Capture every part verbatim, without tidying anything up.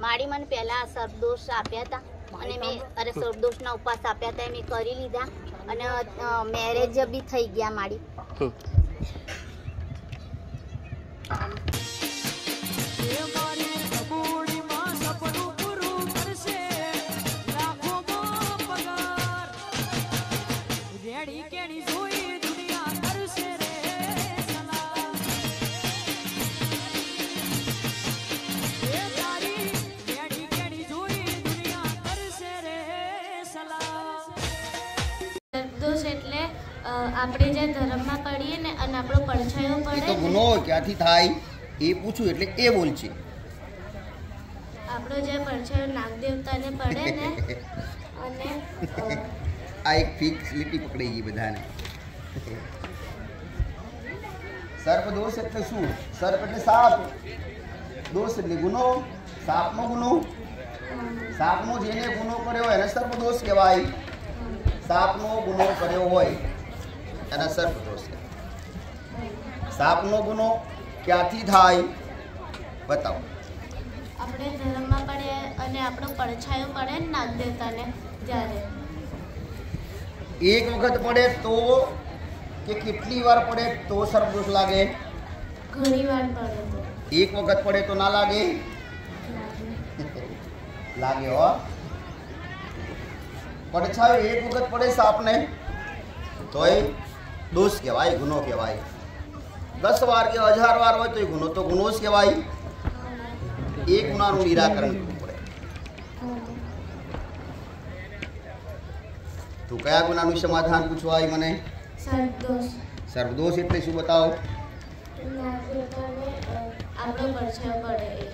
માડી મને પહેલા સર્પદોષ આપ્યા હતા અને મેં અરે સર્પદોષના ઉપવાસ આપ્યા હતા મેં કરી લીધા અને મેરેજ બી થઈ ગયા માડી. આપણે જે ધર્મમાં પડીએ ને અને આપણો પડછાયો પડે તો ગુનો ક્યાંથી થાય એ પૂછું એટલે એ બોલ છે. આપણો જે પડછાયો નાગ દેવતાને પડે ને અને આ એક ફિક્સ લીટી પકડી ગઈ બધાને. સર્પ દોષ એટલે શું? સર્પ એટલે સાપ, દોષ એટલે ગુનો, સાપનો ગુનો. સાપનો જેને ગુનો કર્યો એને સર્પ દોષ કહેવાય. સાપનો ગુનો કર્યો હોય એના સર્પ દોષ. સાપનો ગુનો ક્યાંથી થાય બતાવો. આપણે ધર્મમાં પડે અને આપણો પડછાયો પડે ને નાગ દેવતાને ત્યારે એક વખત પડે તો કે કેટલી વાર પડે તો સર્પ દોષ લાગે? ઘણી વાર પડે તો. એક વખત પડે તો ના લાગે? લાગે હો. પડછાયો એક વખત પડે સાપને તોય દોષ કહેવાય, ગુનો કહેવાય. દસ વાર કે હજાર વાર હોય તો એ ગુનો તો ગુનો જ કહેવાય. એ ગુનાનું નિરાકરણ કરવું પડે. તો કયા ગુનાનું સમાધાન પૂછવાય મને? સર્પદોષ. સર્પદોષ એટલે શું બતાવો? નાગ દેવતાને આપણો પડછાયો પડે એ.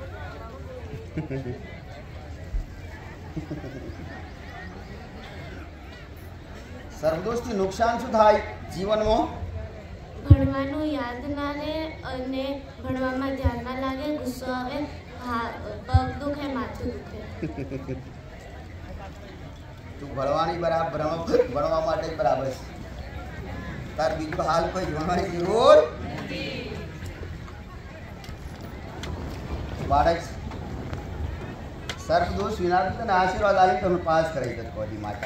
સર્પદોષથી નુકસાન શું થાય જીવનમાં? ભણવાનું યાદ ના રહે અને ભણવામાં ધ્યાન ના લાગે, ગુસ્સો આવે, પગ દુખે, માથું દુખે. તું ભણવાની બરાબર ભણવા માટે બરાબર છે. તાર બીજું હાલ કોઈ ભણવાની જરૂર બાળક. સર્પદોષ વિના તને આશીર્વાદ આવી તમે પાસ કરાવી દો કોની માતા.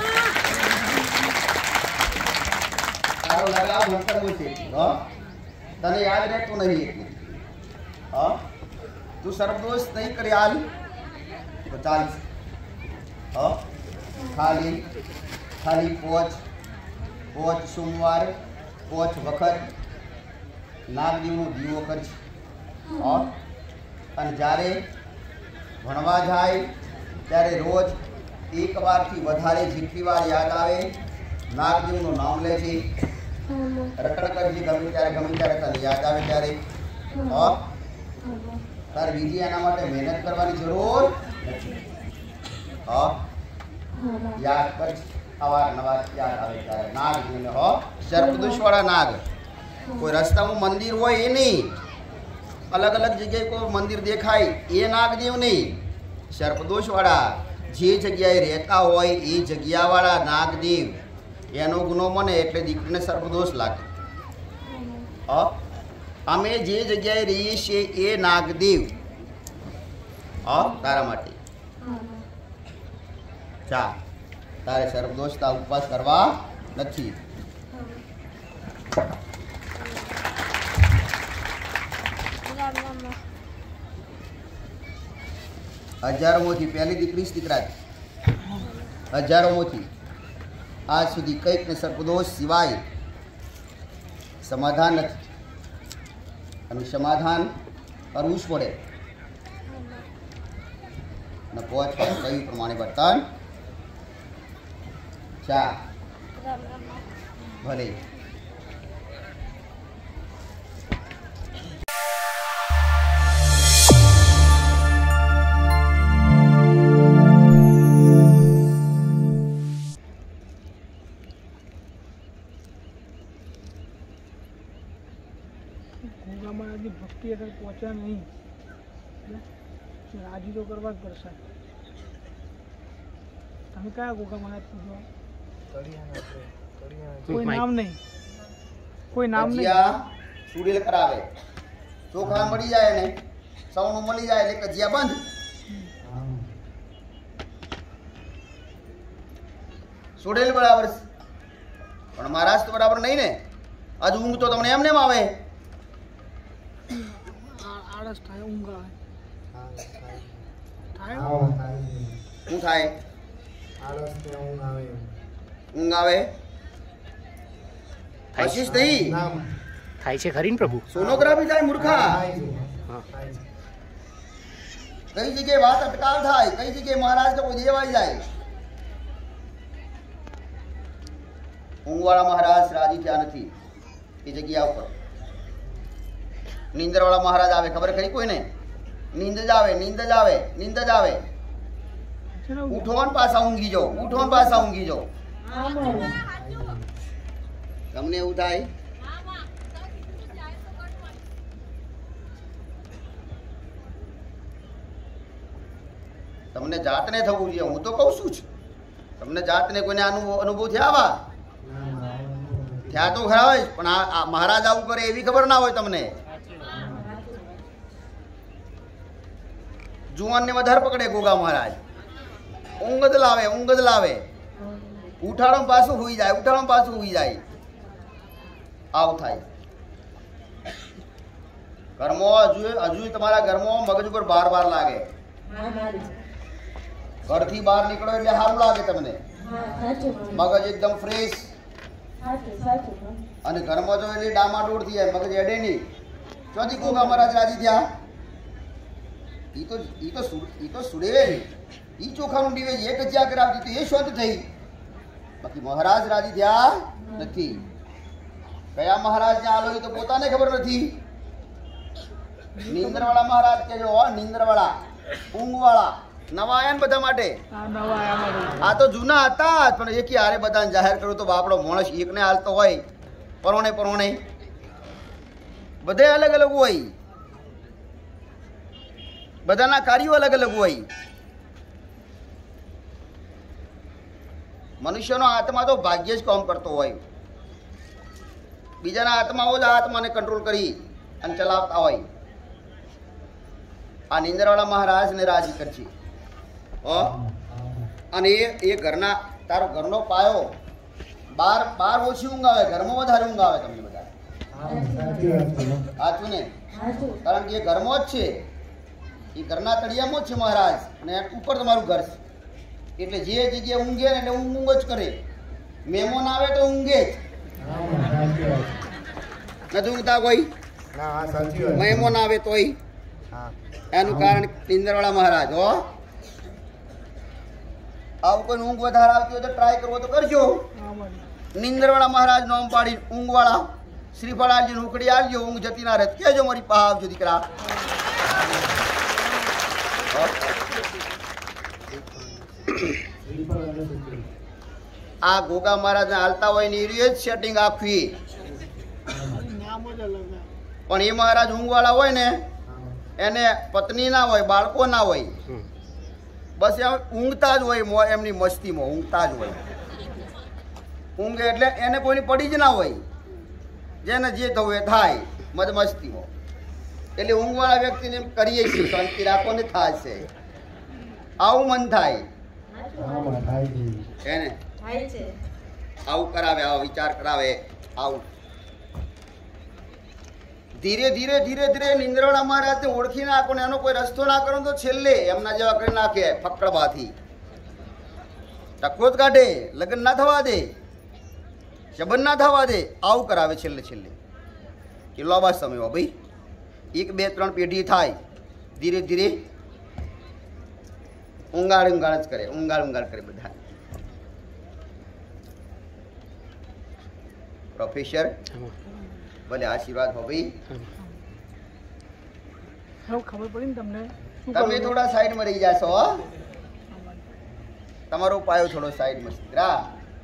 તારો લગાવ ભણતર છે હા તને યાદ રહેતું નહીં એટલે હા તું સર્પદોષ નહીં કરી હાલ તો ચાલશે. હા ખાલી ખાલી પોચ પોચ સોમવાર પોચ વખત નાગદેવનો દીવો કરશે. હા અને જ્યારે ભણવા જાય ત્યારે રોજ એક વારથી વધારે જેટલી વાર યાદ આવે નાગદેવનું નામ લે છે. રટણ કરજી ગમે ત્યારે ગમે ત્યારે તને યાદ આવે ત્યારે. હા તારે બીજી એના માટે મહેનત કરવાની જરૂર નથી. હા યાદ કર અવારનવાર યાદ આવે ત્યારે નાગદેવને. હો સર્પદોષવાળા નાગ. કોઈ રસ્તામાં મંદિર હોય એ નહીં, અલગ અલગ જગ્યાએ કોઈ મંદિર દેખાય એ નાગદેવ નહીં. સર્પદોષવાળા જે જગ્યાએ રહેતા હોય એ જગ્યાવાળા નાગદેવ. એનો ગુનો મને એટલે દીકરીને સર્પદોષ લાગે. હા અમે જે જગ્યાએ રહીએ છીએ એ નાગદેવ. હા તારા માટે ચા તારે સર્પદોષના ઉપવાસ કરવા નથી. હજારોમાંથી પહેલી દીકરી દીકરા હજારોમાંથી આજ સુધી કંઈક ને સર્પદોષ સિવાય સમાધાન નથી. અને સમાધાન કરવું જ પડે. અને પહોંચ કયું પ્રમાણે વર્તન ચા ભલે. ભક્તિ અગર પહોંચ્યા નહીં રાજી તો કરવા જ પડશે. તમે કયા ગોગા મહારાજ પૂછો? કોઈ નામ નહીં, કોઈ નામ નહીં. સુડેલ કરાવે ચોખા મળી જાય ને સૌનું મળી જાય એટલે કજિયા બંધ. સુડેલ બરાબર છે, પણ મહારાજ તો બરાબર નહીં ને. હજુ ઊંઘ તો તમને એમને આવે. આ- આળસ થાય, ઊંઘ આવે. થાય? શું થાય? ઊંઘ આવે. આશીષ નહીં થાય છે ખરી ને પ્રભુ? સોનોગ્રાફી થાય મૂર્ખા. કઈ જગ્યાએ વાત અટકાવ થાય, કઈ જગ્યાએ મહારાજ તો કોઈ દેવાઈ જાય. ઊંઘવાળા મહારાજ રાજી થયા નથી એ જગ્યા ઉપર. નીંદર વાળા મહારાજ આવે, ખબર ખરી કોઈને? નીંદ જ આવે, નીંદ જ આવે, નીંદ જ આવે. છે ને ઊંઘ? ઉઠો ને પાછા ઊંઘી જાઓ, ઉઠો ને પાછા ઊંઘી જાઓ. તમને એવું થાય? તમને જાતને થવું જોઈએ. હું તો કઉ છું જ. તમને જાતને કોઈને અનુભવ અનુભવ થયા આવા? થયા તો ખરા હોય, પણ આ આ મહારાજ આવું કરે એવી ખબર ના હોય તમને. જુવાનને વધારે પકડે ગોગા મહારાજ. ઊંઘ જ લાવે, ઊંઘ જ લાવે. ઉઠાડો ને પાછું હુઈ જાય, ઉઠાડો ને પાછું હુઈ જાય. આવું થાય. ઘરમાં હજુ હજુ તમારા ઘરમાં મગજ ઉપર બાર બાર લાગે. ઘરથી બહાર નીકળો એટલે સારું લાગે તમને. મગજ એકદમ ફ્રેશ. અને ઘરમાં જો એટલે ડામાડોળ થઈ જાય, મગજ એડે નહીં. ચોથી ગોગા મહારાજ રાજી થયા? ઈ તો ઈ તો ઈ તો સુડે ઈ ચોખાનું ડીવે એક હજાર કરાવતી તો એ શોધ થઈ. બાકી મહારાજ રાજી થયા નથી. કયા મહારાજ ને આલો તો પોતાને ખબર નથી. નીંદરવાળા મહારાજ કે જો નીંદરવાળા, ઊંઘવાળા નવા આયા ને બધા માટે. આ નવા આયા માટે. આ તો જૂના હતા જ, પણ એકી હારે બધાને જાહેર કરું તો આપણો માણસ એકને હાલતો હોય પરોણે પરોણે બધે અલગ અલગ હોય. બધાના કાર્યો અલગ અલગ હોય. મનુષ્યનો આત્મા તો ભાગ્ય જ કામ કરતો હોય. બીજાના આત્માઓ જ આત્માને કંટ્રોલ કરી અને ચલાવતા હોય. આ નીંદરવાળા મહારાજને રાજી કરશે. અને એ એ ઘરના તારો ઘરનો પાયો બાર બાર ઓછી ઊંઘ આવે, ઘરમાં વધારે ઊંઘ આવે તમને બધા. સાચું ને? કારણ કે એ ઘરમાં જ છે, એ ઘરના તળિયામાં જ છે મહારાજ, અને ઉપર તમારું ઘર છે. એટલે જે જગ્યાએ ઊંઘે ને એટલે ઊંઘ ઊંઘ જ કરે. મહેમાન આવે તો ઊંઘે જ નથી ઊંઘતા કોઈ. મહેમાન આવે તોય એનું કારણ નીંદરવાળા મહારાજ. હો આવું કોઈ ઊંઘ વધારે આવતી હોય તો ટ્રાય કરવો તો કરજો. નીંદરવાળા મહારાજ નામ પાડી ઊંઘવાળા શ્રીફળાજી ઉકડી આવજો. ઊંઘ જતી ના રહે કેજો મારી પા આવજો દીકરા. આ ગોગા મહારાજ હાલતા હોય ને એ જ સેટિંગ આખી. પણ એ મહારાજ ઊંઘવાળા હોય ને એને પત્ની ના હોય, બાળકો ના હોય, બસ એમ ઊંઘતા જ હોય. એમની મસ્તીમાં ઊંઘતા જ હોય. ઊંઘે એટલે એને કોઈની પડી જ ના હોય. જેને જે થવું એ થાય મજ મસ્તીમાં. એટલે ઊંઘવાળા વ્યક્તિને કરીએ છીએ શાંતિ રાખો ને થશે. આવું મન થાય એને આવું કરાવે, આવો વિચાર કરાવે. આવું ધીરે ધીરે ધીરે ધીરે નીંદરવાળા મહારાજને ઓળખી નાખો ને એનો કોઈ રસ્તો ના કરો તો છેલ્લે એમના જેવા કરી નાખે ફકડબાથી. ટકો જ કાઢે, લગ્ન ના થવા દે, સંબંધ ના થવા દે. આવું કરાવે છેલ્લે છેલ્લે. કેટલો લાંબા સમયમાં ભાઈ એક બે ત્રણ પેઢી થાય. ધીરે ધીરે ઊંઘાડ ઊંઘાડ જ કરે, ઊંઘાડ ઊંઘાડ કરે બધા. પ્રોફેસર ભલે આશીર્વાદ હો ભાઈ. હવે ખબર પડી ને તમને? શું તમે કરવું? થોડા સાઈડમાં રહી જાશો. તમારો પાયો થોડો સાઈડમાં દીકરા.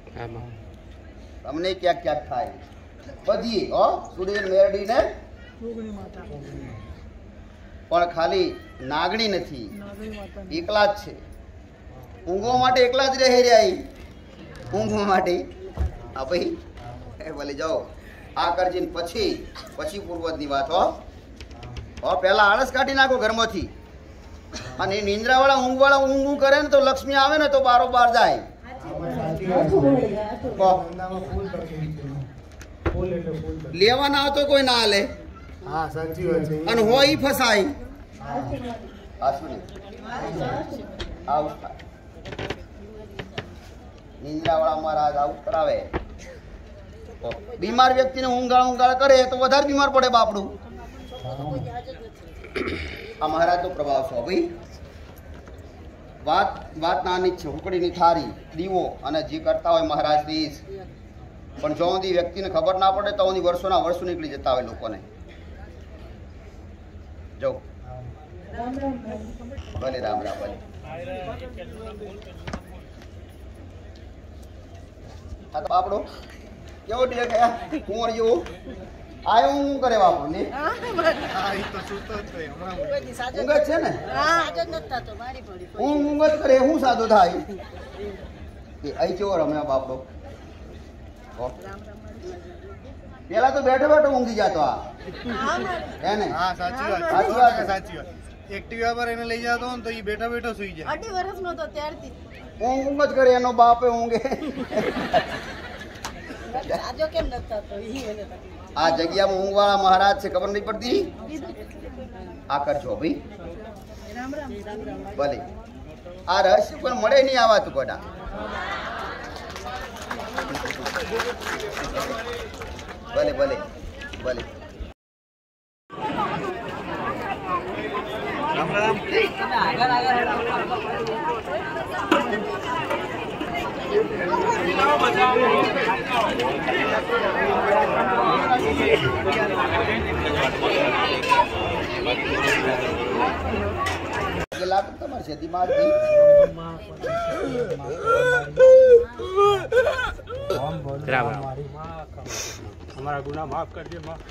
તમને ક્યાંક ક્યાંક થાય બધી. હો સુરેન મેરડી ને જોગણી માતા, પણ ખાલી નાગણી નથી, નાગણી માતા. એકલા જ છે. ઊંઘવા માટે એકલા જ રહી રહ્યા. ઊંઘવા માટે આ ભાઈ ભલે જાઓ આ કરજે પછી પછી પૂર્વજની વાત. હો હો પહેલા આળસ કાઢી નાખો ઘરમાંથી. અને નિંદ્રાવાળા ઊંઘવાળા ઊંઘ કરે ને તો લક્ષ્મી આવે ને તો બારોબાર જાય. લેવા ના તો કોઈ ના લે હા સાચી વાત છે અને હોય ફસાય આ શું આવું નિંદ્રા વાળા મહારાજ આવું કરાવે બીમાર વ્યક્તિને ઊંઘાળ ઊંઘાળ કરે તો વધારે બીમાર પડે બાપડું આ મહારાજનો પ્રભાવ છે ભાઈ વાત વાત નાની છે હુકડીની થારી દીવો અને જે કરતા હોય મહારાજ દીશ પણ જો સુધી વ્યક્તિને ખબર ના પડે તો સુધી વર્ષોના વર્ષો નીકળી જતા હોય લોકોને જો ભલે રામ રામ ભલે આ તો બાપડો કેવો ડે ગયા કુંવર જેવો આયો હું કરે બાપુ ને ઊંઘ જ છે ને ઊંઘ ઊંઘ જ કરે હું સાદો થાય એ અહીં કેવો રમ્યા બાપડો પેલા તો બેઠો બેઠો ઊંઘી જતો આ હે ને હા સાચી વાત સાચી વાત છે. સાચી વાત એક્ટિવા પર એને લઈ જતો ને તો એ બેઠા બેઠો સુઈ જાય અઢી વર્ષનો તો ત્યારથી ઊંઘ ઊંઘ જ કરે એનો બાપે ઊંઘે આજો કેમ નતા તો ઈ એને આ જગ્યામાં ઊંઘવાળા મહારાજ છે ખબર નહીં પડતી આ કરજો ભાઈ ભલે આ રહસ્ય પણ મળે નહીં આવાતું કોડા ભલે ભલે ભલે લાખ તમારે છે દિમાગ રામ રામ हमारा गुनाह माफ कर दे माँ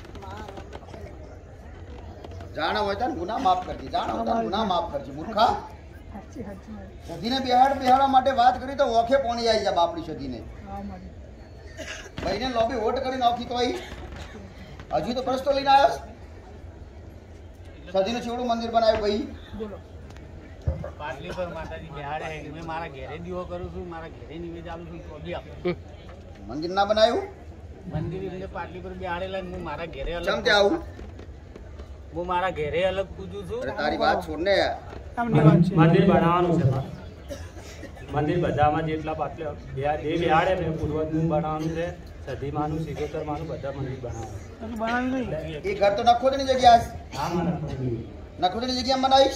જાણો હોય તો ગુના માફ કરજી જાણો હોય તો ગુના માફ કરજી મૂર્ખા સાચી સાચી વાત. સદીને બિહાડ બિહાડવા માટે વાત કરી તો ઓખે પોણી આવી જાય બાપડી સદીને હા મારી ભાઈને લોબી વોટ કરી નાખી તો અહીં હજી તો પ્રશ્નો લઈને આવ્યો સદીનું છેવડું મંદિર બનાવ્યું ભાઈ બોલો. પાટલી પર માતાજી બિહાડે મેં મારા ઘેરે દીવો કરું છું મારા ઘેરે નિવેદ આલું છું તો બી આપો મંદિર ના બનાવ્યું મંદિર એમને પાટલી પર બિહાડેલા હું મારા ઘેરે અલગ ચમ તે આવું હું મારા ઘેરે અલગ પૂજું છું અરે તારી વાત છોડ ને આમની વાત છે. મંદિર બનાવવાનું છે મંદિર બધામાં જેટલા પાટલે બે બિહાડે ને પૂર્વજનું બનાવવાનું છે સદીમાનું સિગોતરમાનું બધા મંદિર બનાવવાનું હજુ બનાવ્યું નહીં. એ ઘર તો નખોદની જગ્યા છે. હા મને નખોદની જગ્યા બનાવીશ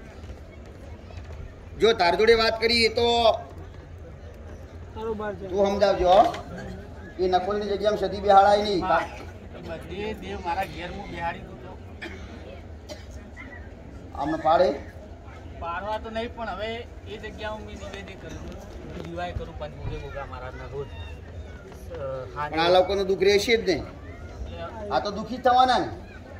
જો તાર જોડે વાત કરી તો બરોબર છે. તું સમજાવજો હો. એ નખોદની જગ્યામાં સદી બિહાડાય નહીં બધી દેવ મારા ઘેર હું બિહાડી દઉં તો આમને પાડે પાડવા તો નહીં પણ હવે એ જગ્યા હું મેં નિવેદન કરું છું દિવાય કરું પંચમુખે ગોગા મહારાજના રોજ અ, પણ આ હાજર. લોકોનું દુઃખ રહેશે જ નહીં આ તો દુઃખી જ થવાના ને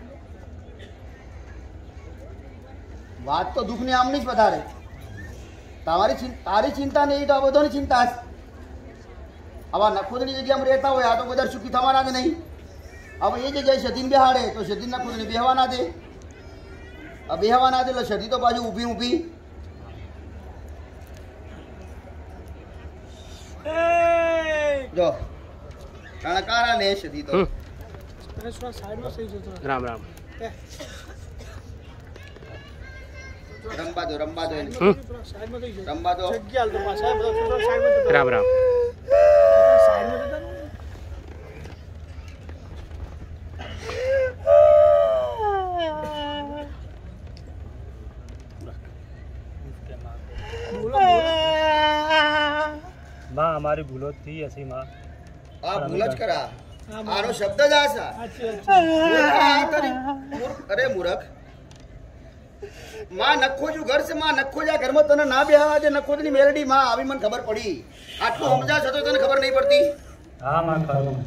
વાત તો દુઃખની આમની જ વધારે તમારી ચિં- તારી ચિંતા નહીં તો આ બધાની ચિંતા છે આવા નખોદની જગ્યામાં રહેતા હોય આ તો બધા સુખી થવાના જ નહીં હવે એ જગ્યાએ સદીને બેહાડે તો સદી નખોદને બેહવા ના દે આ બેહવા ના દે એટલે સદી તો પાછું ઊભી ઊભી જો કણકારા લે સદી તો હમ. અરે થોડા સાઈડમાં થઈ જતો. રામ રામ રંબા દો રંબા દો એને. હમ. થોડા સાઈડમાં થઈ જતો. રંબા દો જગ્યા હાલ તો પાછા બધા થોડા સાઈડમાં જતા. રામ રામ સાઈડમાં જતા રહો. બોલો બોલો. માં અમારી ભૂલો થઈ હશે માં આ ભૂલ જ કરા હા, આનો શબ્દ જ આ છે સાચી વાત છે. મૂર્ખ આ તારી- મૂર્ખ- અરે મૂર્ખ માં નખોજું ઘર છે માં નખોજા ઘરમાં તને ના બેહાવા દે નખોજની મેલડી માં આવી મને ખબર પડી આટલું સમજા છતો તને ખબર નહીં પડતી હા માં ખરું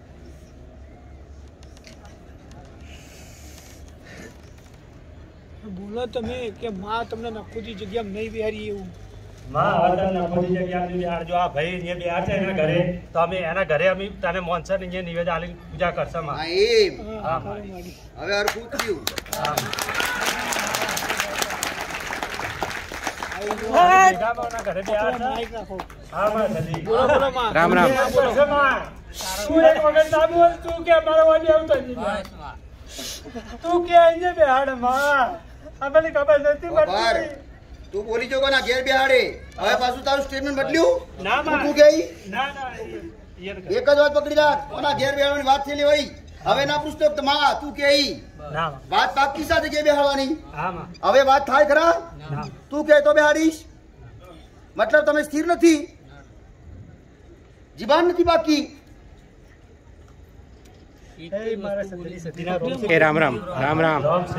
બોલો તમે કે માં તમને નખોદી જગ્યામાં નહીં બિહારી એવું. માં હવે તને નખોદી જગ્યા બિહાર જો આ ભાઈ અહીંયા બિહાર છે એના ઘરે તો અમે એના ઘરે અમે તને મોનસર અહીંયા નિવેદ આલી પૂજા કરશે માં હા એમ હા, હા, ખરું મારી. મારી. હવે હરખું થયું હા આ ભેગાભાવના ઘરે બેહ્યા હતા. માઈક રાખો. હા, માં સદી. બોલો બોલો માં. રામ રામ. બસ માં. તું એક વખત ના બોલ, તું કે મારો વાલી આવતો નહીં. બસ માં. તું કે અહીંયા બેહાડ માં. આપણને ખબર નથી બાર પડતી. તું બોલી જો કોના ઘેર બેહાડે હવે પાછું તારું સ્ટેટમેન્ટ બદલ્યું ના માં. તું ગઈ ના ના એ- એ એક જ વાત પકડી રાખ કોના ઘેર બેહાડવાની વાત થયેલી હોય હવે ના પૂછતો કે માં તું કે ઈ ના માં. વાત પાકી સાથે કે બેહાડવાની હા માં. હવે વાત થાય ખરા ના. તું કે તો બેહાડીશ મતલબ તમે સ્થિર નથી જીબાન નથી બાકી એ મારા સદરી સદીના રોમ છે. એ રામ રામ. રામ રામ. રોમ છે.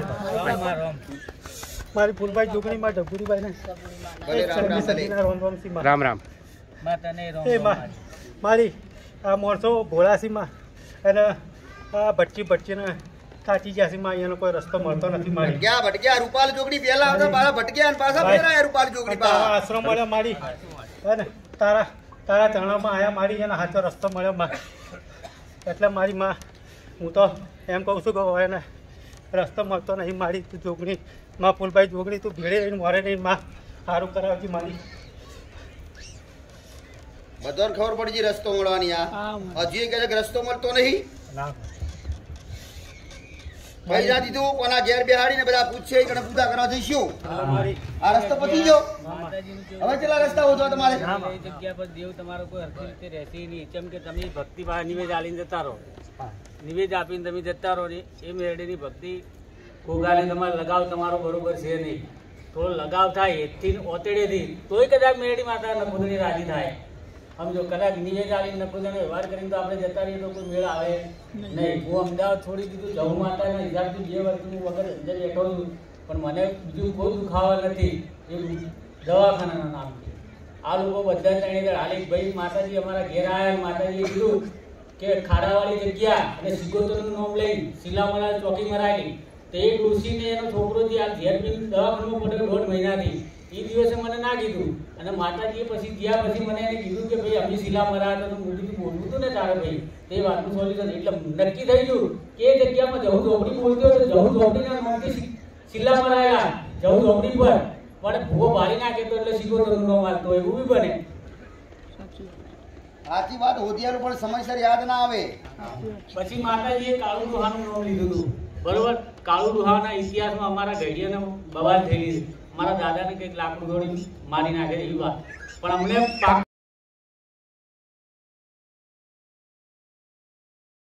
મારી ફૂલભાઈ જોગણી માં ઢબુરીભાઈ ને ભલે રામ રામ ભલે. સદીના રોમ રોમ સી માં. રામ રામ. માં તને રોમ એ રોમ માં માં. મારી આ મોરસો ભોળાસીમાં અને આ ભટકી ભટકીને કાચી જાસીમાં અહીંયાનો કોઈ રસ્તો મળતો નથી મારી. ભટક્યા ભટક્યા રૂપાલ જોગણી પહેલા આવતા પાછા ભટક્યા અને પાછા ફેરાયા રૂપાલ જોગણી તારા પા આશ્રમ મળ્યો મારી હે ને તારા તારા ચરણોમાં આયા મારી એના હાથો રસ્તો મળ્યો માં એટલે મારી માં હું તો એમ કહું છું કે હવે એને રસ્તો મળતો નહીં મારી તું જોગણી માં ફૂલભાઈ જોગણી તું ભેળે રહીને મોરે રહીને માં સારું કરાવજી મારી. બધાને ખબર પડી ગઈ રસ્તો મળવાની આ હા માં. હજી એ કહે છે કે રસ્તો મળતો નહીં ના પૈસા દીધું કોના ઘેર બેહાડીને બધા પૂછશે કે પૂજા કરવા જઈશું મારી આ રસ્તો પતી ગયો માતાજીનું કેવું હવે કેટલા રસ્તા હોતો તમારે એ જગ્યા પર દેવ તમારો કોઈ હરખી રીતે રહેશે નહીં. કેમ કે તમે ભક્તિ ભાવ નિવેદ આલીને જતા રહો. નિવેદ આપીને તમે જતા રહો ને એ મેરડીની ભક્તિ ઘોઘાને તમારે લગાવ તમારો બરોબર છે નહીં. થોડો લગાવ થાય એથી ઓતેડેથી તોય કદાચ મેરડી માતા નકુદણી રાજી થાય. સમજો કદાચ નિવેદ આલીને નકુદણી વ્યવહાર કરીને તો આપણે જતા રહીએ તો કોઈ મેળ આવે નહીં. હું અમદાવાદ છોડી દીધું જવું માતાના હિસાબથી બે વર્ષ હું વગર અંદર બેઠો છું પણ મને બીજું કોઈ દુખાવા નથી એ દવાખાનાના નામથી. આ લોકો બધા ત્રણે જણ હાલી ભાઈ માતાજી અમારા ઘેર આવ્યા માતાજીએ કીધું કે ખાડાવાળી જગ્યા અને સિગોતરનું નામ લઈ શિલામણા ચોકી મરાયેલી તે એક ડોશીને એનો છોકરો જે આ ઘેર પીને દવાખાનામાં પડે દોઢ મહિનાથી એ દિવસે મને ના કીધું અને માતાજીએ પછી ગયા પછી મને એને કીધું કે ભાઈ અમે શિલા મરાયા તો મોટી બોલવું હતું ને તારે ભાઈ તે વાતનું સોલ્યુશન એટલે નક્કી થઈ ગયું કે એ જગ્યામાં જવું ઝોપડી બોલતી હોય તો જવું ઝોપડીના નામથી શિલા મરાયા જવું ઝોપડી પર પણ ભૂવો ભારી નાખે તો એટલે સિગોતરનું નામ આવતો હોય એવું બી બને. સાચી વાત હોદિયાનું પણ સમયસર યાદ ના આવે પછી માતાજીએ કાળુ ડોહાનું નામ લીધું હતું બરોબર. કાળુ ડોહાના ઇતિહાસમાં અમારા ઘડિયાને બવાલ થયેલી છે. મારા દાદાને કંઈક લાકડું દોડી મારી નાખે એવી વાત પણ અમને પાક